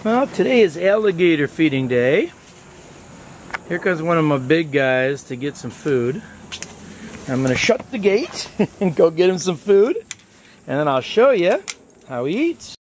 Well, today is alligator feeding day. Here comes one of my big guys to get some food. I'm going to shut the gate and go get him some food, and then I'll show you how he eats.